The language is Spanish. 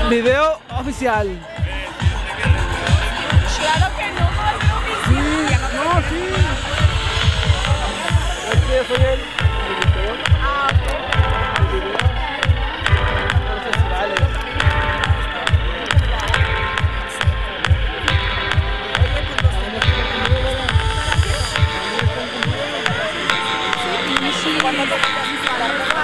Video oficial. Claro que no, No, sí. Es que soy el editor. Ah, ok. El video. Los festivales. Cuando te